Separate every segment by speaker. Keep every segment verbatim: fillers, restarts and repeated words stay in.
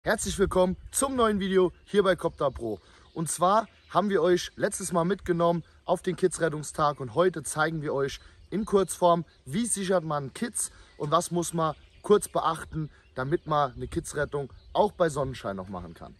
Speaker 1: Herzlich willkommen zum neuen Video hier bei Copter Pro. Und zwar haben wir euch letztes Mal mitgenommen auf den Kids-Rettungstag und heute zeigen wir euch in Kurzform, wie sichert man Kids und was muss man kurz beachten, damit man eine Kids-Rettung auch bei Sonnenschein noch machen kann.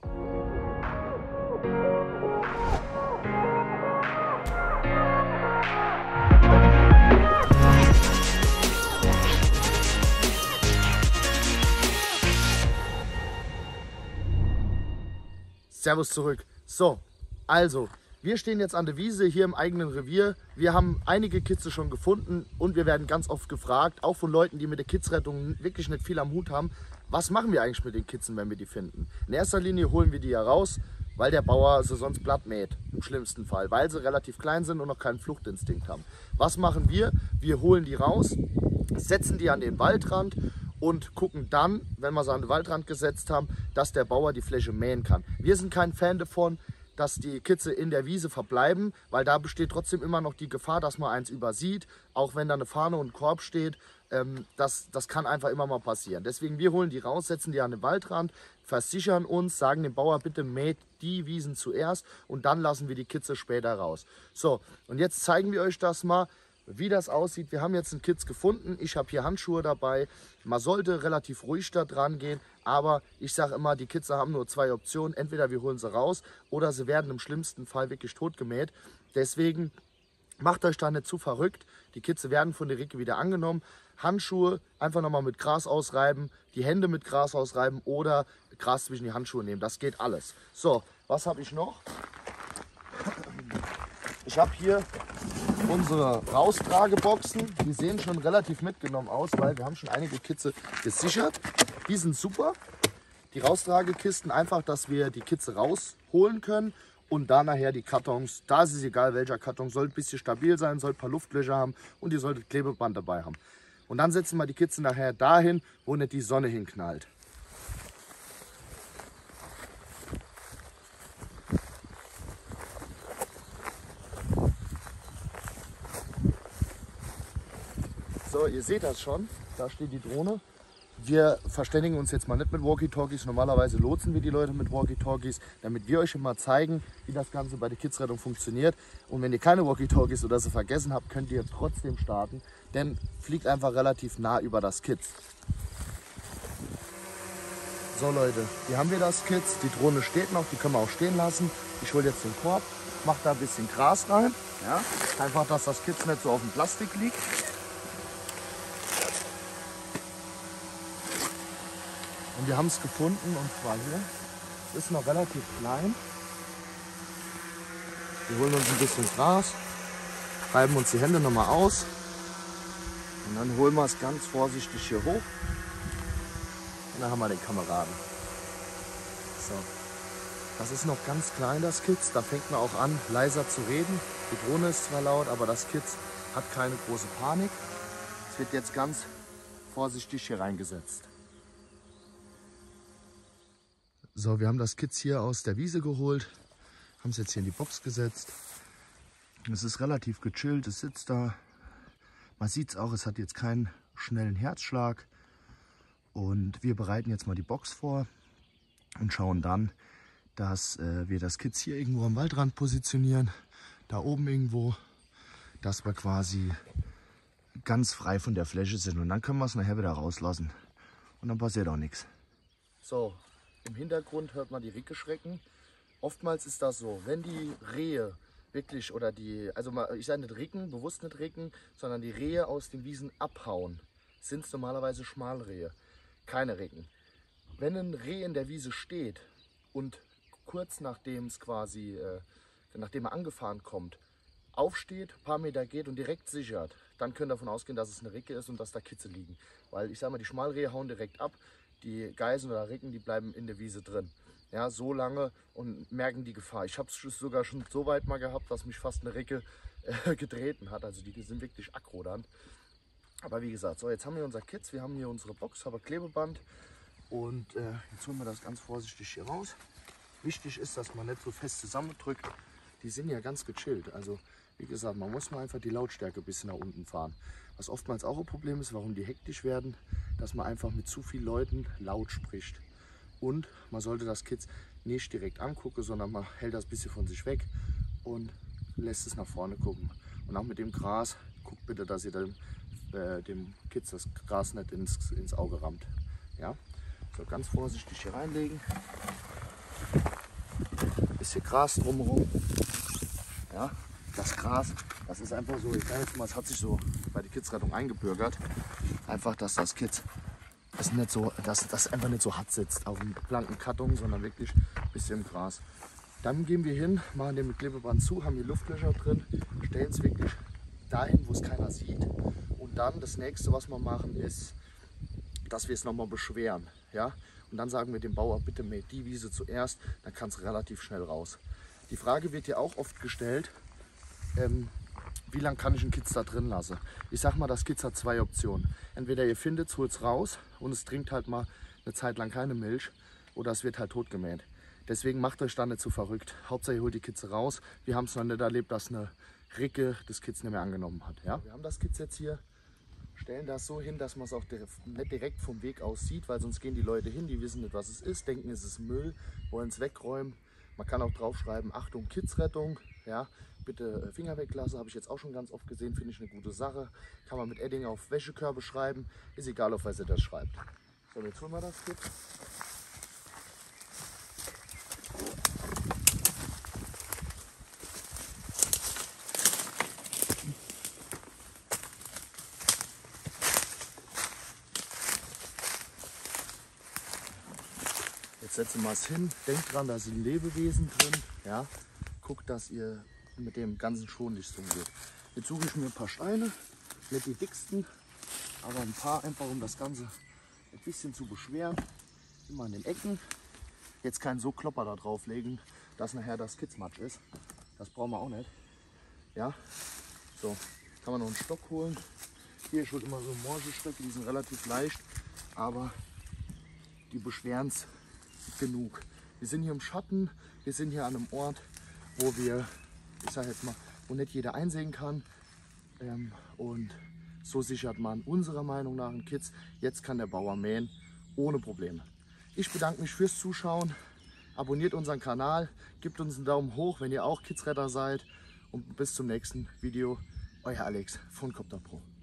Speaker 1: Servus zurück. So, also, wir stehen jetzt an der Wiese hier im eigenen Revier. Wir haben einige Kitze schon gefunden und wir werden ganz oft gefragt, auch von Leuten, die mit der Kidsrettung wirklich nicht viel am Hut haben, was machen wir eigentlich mit den Kitzen, wenn wir die finden? In erster Linie holen wir die ja raus, weil der Bauer sie sonst platt mäht, im schlimmsten Fall, weil sie relativ klein sind und noch keinen Fluchtinstinkt haben. Was machen wir? Wir holen die raus, setzen die an den Waldrand und gucken dann, wenn wir sie an den Waldrand gesetzt haben, dass der Bauer die Fläche mähen kann. Wir sind kein Fan davon, dass die Kitze in der Wiese verbleiben, weil da besteht trotzdem immer noch die Gefahr, dass man eins übersieht, auch wenn da eine Fahne und ein Korb steht. Ähm, das, das kann einfach immer mal passieren. Deswegen, wir holen die raus, setzen die an den Waldrand, versichern uns, sagen dem Bauer, bitte mäht die Wiesen zuerst und dann lassen wir die Kitze später raus. So, und jetzt zeigen wir euch das mal, wie das aussieht. Wir haben jetzt einen Kitz gefunden. Ich habe hier Handschuhe dabei. Man sollte relativ ruhig da dran gehen, aber ich sage immer, die Kitze haben nur zwei Optionen. Entweder wir holen sie raus oder sie werden im schlimmsten Fall wirklich tot gemäht. Deswegen macht euch da nicht zu verrückt. Die Kitze werden von der Ricke wieder angenommen. Handschuhe einfach nochmal mit Gras ausreiben, die Hände mit Gras ausreiben oder Gras zwischen die Handschuhe nehmen. Das geht alles. So, was habe ich noch? Ich habe hier unsere Raustrageboxen. Die sehen schon relativ mitgenommen aus, weil wir haben schon einige Kitze gesichert. Die sind super. Die Raustragekisten einfach, dass wir die Kitze rausholen können und dann nachher die Kartons. Da ist es egal, welcher Karton, soll ein bisschen stabil sein, soll ein paar Luftlöcher haben und ihr solltet Klebeband dabei haben. Und dann setzen wir die Kitze nachher dahin, wo nicht die Sonne hinknallt. So, ihr seht das schon, da steht die Drohne. Wir verständigen uns jetzt mal nicht mit Walkie-Talkies. Normalerweise lotsen wir die Leute mit Walkie-Talkies, damit wir euch immer zeigen, wie das Ganze bei der Kidsrettung funktioniert. Und wenn ihr keine Walkie-Talkies oder sie vergessen habt, könnt ihr trotzdem starten, denn fliegt einfach relativ nah über das Kids. So Leute, hier haben wir das Kids. Die Drohne steht noch, die können wir auch stehen lassen. Ich hole jetzt den Korb, mache da ein bisschen Gras rein. Ja? Einfach, dass das Kids nicht so auf dem Plastik liegt. Und wir haben es gefunden, und zwar hier. Das ist noch relativ klein. Wir holen uns ein bisschen Gras, reiben uns die Hände nochmal aus. Und dann holen wir es ganz vorsichtig hier hoch. Und dann haben wir den Kameraden. So. Das ist noch ganz klein, das Kids. Da fängt man auch an, leiser zu reden. Die Drohne ist zwar laut, aber das Kids hat keine große Panik. Es wird jetzt ganz vorsichtig hier reingesetzt. So, wir haben das Kids hier aus der Wiese geholt, haben es jetzt hier in die Box gesetzt. Es ist relativ gechillt, es sitzt da. Man sieht es auch, es hat jetzt keinen schnellen Herzschlag. Und wir bereiten jetzt mal die Box vor und schauen dann, dass äh, wir das Kids hier irgendwo am Waldrand positionieren. Da oben irgendwo, dass wir quasi ganz frei von der Fläche sind. Und dann können wir es nachher wieder rauslassen. Und dann passiert auch nichts. So. Im Hintergrund hört man die Ricke schrecken. Oftmals ist das so, wenn die Rehe wirklich oder die, also ich sage nicht Ricken, bewusst nicht Ricken, sondern die Rehe aus den Wiesen abhauen, sind es normalerweise Schmalrehe, keine Ricken. Wenn ein Reh in der Wiese steht und kurz nachdem es quasi, äh, nachdem er angefahren kommt, aufsteht, ein paar Meter geht und direkt sichert, dann könnt ihr davon ausgehen, dass es eine Ricke ist und dass da Kitze liegen. Weil ich sage mal, die Schmalrehe hauen direkt ab. Die Geißen oder Ricken, die bleiben in der Wiese drin. Ja, so lange und merken die Gefahr. Ich habe es sogar schon so weit mal gehabt, dass mich fast eine Ricke äh, getreten hat. Also die sind wirklich aggro dann. Aber wie gesagt, so jetzt haben wir unser Kids, wir haben hier unsere Box, haben Klebeband und äh, jetzt holen wir das ganz vorsichtig hier raus. Wichtig ist, dass man nicht so fest zusammendrückt. Die sind ja ganz gechillt. Also wie gesagt, man muss mal einfach die Lautstärke ein bisschen nach unten fahren. Was oftmals auch ein Problem ist, warum die hektisch werden, dass man einfach mit zu vielen Leuten laut spricht. Und man sollte das Kitz nicht direkt angucken, sondern man hält das ein bisschen von sich weg und lässt es nach vorne gucken. Und auch mit dem Gras, guckt bitte, dass ihr dem, äh, dem Kitz das Gras nicht ins, ins Auge rammt. Ja? So, ganz vorsichtig hier reinlegen. Bisschen Gras drumherum. Ja? Das Gras, das ist einfach so, ich sage jetzt mal, es hat sich so bei der Kitzrettung eingebürgert. Einfach, dass das Kitz das nicht so, dass das einfach nicht so hart sitzt auf dem blanken Karton, sondern wirklich ein bisschen im Gras. Dann gehen wir hin, machen den mit Klebeband zu, haben hier Luftlöcher drin, stellen es wirklich dahin, wo es keiner sieht. Und dann das nächste, was wir machen, ist, dass wir es nochmal beschweren. Ja? Und dann sagen wir dem Bauer, bitte mäht die Wiese zuerst, dann kann es relativ schnell raus. Die Frage wird hier auch oft gestellt, ähm, wie lange kann ich einen Kitz da drin lassen? Ich sag mal, das Kitz hat zwei Optionen. Entweder ihr findet es, holt es raus und es trinkt halt mal eine Zeit lang keine Milch, oder es wird halt tot gemäht. Deswegen macht euch da nicht zu verrückt. Hauptsache ihr holt die Kitze raus. Wir haben es noch nicht erlebt, dass eine Ricke das Kitz nicht mehr angenommen hat. Ja? Wir haben das Kitz jetzt hier, stellen das so hin, dass man es auch nicht direkt vom Weg aus sieht, weil sonst gehen die Leute hin, die wissen nicht, was es ist, denken, es ist Müll, wollen es wegräumen. Man kann auch draufschreiben, Achtung, Kitzrettung, ja, bitte Finger weglassen, habe ich jetzt auch schon ganz oft gesehen, finde ich eine gute Sache. Kann man mit Edding auf Wäschekörbe schreiben, ist egal, auf was ihr das schreibt. So, jetzt holen wir das Kitz. Jetzt setzen wir es hin, denkt dran, da sind Lebewesen drin, ja. Guckt, dass ihr mit dem ganzen schonlich umgeht. Jetzt suche ich mir ein paar Steine, nicht die dicksten, aber ein paar, einfach um das Ganze ein bisschen zu beschweren. Immer an den Ecken. Jetzt keinen so Klopper da drauf legen, dass nachher das Kitzmatsch ist. Das brauchen wir auch nicht. Ja, so, kann man noch einen Stock holen. Hier schon immer so Morsche-Stöcke, die sind relativ leicht, aber die beschweren es genug. Wir sind hier im Schatten, wir sind hier an einem Ort, wo wir, ich sage jetzt mal, wo nicht jeder einsehen kann. Ähm, und so sichert man unserer Meinung nach einen Kitz. Jetzt kann der Bauer mähen, ohne Probleme. Ich bedanke mich fürs Zuschauen. Abonniert unseren Kanal, gebt uns einen Daumen hoch, wenn ihr auch Kitzretter seid. Und bis zum nächsten Video. Euer Alex von Copter Pro.